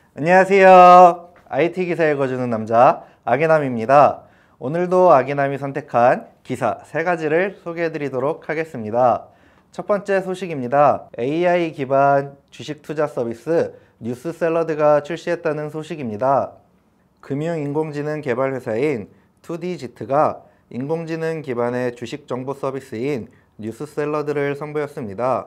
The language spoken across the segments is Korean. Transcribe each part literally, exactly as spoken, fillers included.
안녕하세요. 아이티 기사 읽어주는 남자 아기남입니다. 오늘도 아기남이 선택한 기사 세 가지를 소개해 드리도록 하겠습니다. 첫 번째 소식입니다. 에이아이 기반 주식 투자 서비스 뉴스샐러드가 출시했다는 소식입니다. 금융인공지능 개발 회사인 투디지트가 인공지능 기반의 주식 정보 서비스인 뉴스샐러드를 선보였습니다.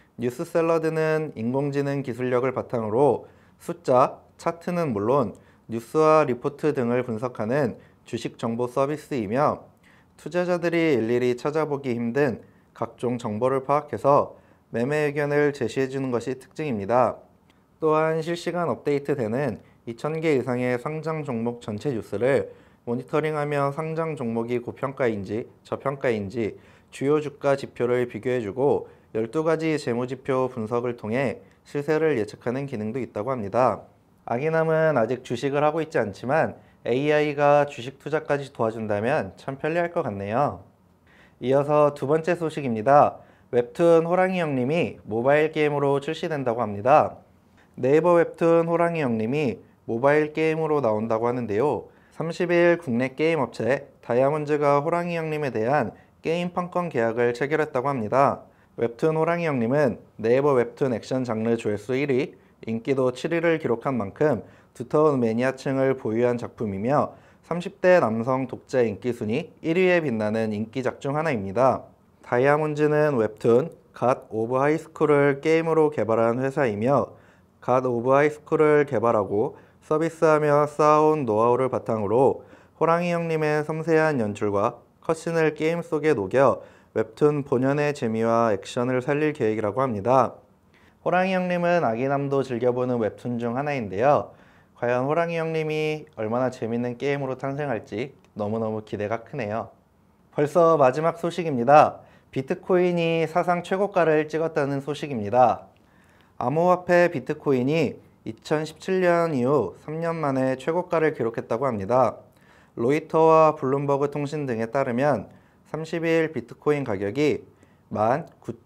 뉴스샐러드는 인공지능 기술력을 바탕으로 숫자, 차트는 물론 뉴스와 리포트 등을 분석하는 주식 정보 서비스이며 투자자들이 일일이 찾아보기 힘든 각종 정보를 파악해서 매매 의견을 제시해주는 것이 특징입니다. 또한 실시간 업데이트되는 이천 개 이상의 상장 종목 전체 뉴스를 모니터링하며 상장 종목이 고평가인지 저평가인지 주요 주가 지표를 비교해주고 열두 가지 재무지표 분석을 통해 시세를 예측하는 기능도 있다고 합니다. 아기남은 아직 주식을 하고 있지 않지만 에이아이가 주식 투자까지 도와준다면 참 편리할 것 같네요. 이어서 두 번째 소식입니다. 웹툰 호랑이 형님이 모바일 게임으로 출시된다고 합니다. 네이버 웹툰 호랑이 형님이 모바일 게임으로 나온다고 하는데요. 삼십 일 국내 게임 업체 다이아몬드가 호랑이 형님에 대한 게임 판권 계약을 체결했다고 합니다. 웹툰 호랑이 형님은 네이버 웹툰 액션 장르 조회수 일 위, 인기도 칠 위를 기록한 만큼 두터운 매니아층을 보유한 작품이며 삼십 대 남성 독자 인기 순위 일 위에 빛나는 인기작 중 하나입니다. 다이아몬드는 웹툰 갓 오브 하이스쿨을 게임으로 개발한 회사이며 갓 오브 하이스쿨을 개발하고 서비스하며 쌓아온 노하우를 바탕으로 호랑이 형님의 섬세한 연출과 컷신을 게임 속에 녹여 웹툰 본연의 재미와 액션을 살릴 계획이라고 합니다. 호랑이 형님은 아기남도 즐겨보는 웹툰 중 하나인데요. 과연 호랑이 형님이 얼마나 재밌는 게임으로 탄생할지 너무너무 기대가 크네요. 벌써 마지막 소식입니다. 비트코인이 사상 최고가를 찍었다는 소식입니다. 암호화폐 비트코인이 이천십칠 년 이후 삼 년 만에 최고가를 기록했다고 합니다. 로이터와 블룸버그 통신 등에 따르면 삼십 일 비트코인 가격이 만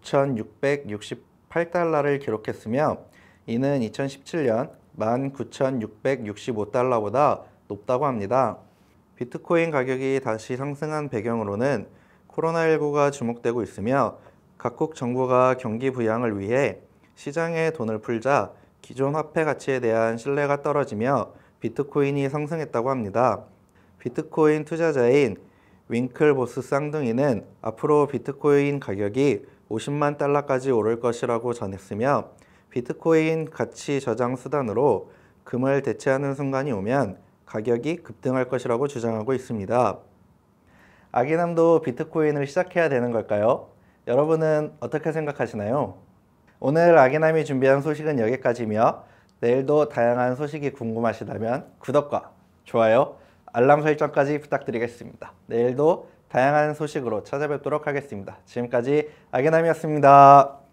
구천육백육십팔 달러를 기록했으며 이는 이천십칠 년 만 구천육백육십오 달러보다 높다고 합니다. 비트코인 가격이 다시 상승한 배경으로는 코로나십구가 주목되고 있으며 각국 정부가 경기 부양을 위해 시장에 돈을 풀자 기존 화폐 가치에 대한 신뢰가 떨어지며 비트코인이 상승했다고 합니다. 비트코인 투자자인 윙클보스 쌍둥이는 앞으로 비트코인 가격이 오십만 달러까지 오를 것이라고 전했으며 비트코인 가치 저장 수단으로 금을 대체하는 순간이 오면 가격이 급등할 것이라고 주장하고 있습니다. 아기남도 비트코인을 시작해야 되는 걸까요? 여러분은 어떻게 생각하시나요? 오늘 아기남이 준비한 소식은 여기까지며 내일도 다양한 소식이 궁금하시다면 구독과 좋아요, 알람 설정까지 부탁드리겠습니다. 내일도 다양한 소식으로 찾아뵙도록 하겠습니다. 지금까지 아기남이었습니다.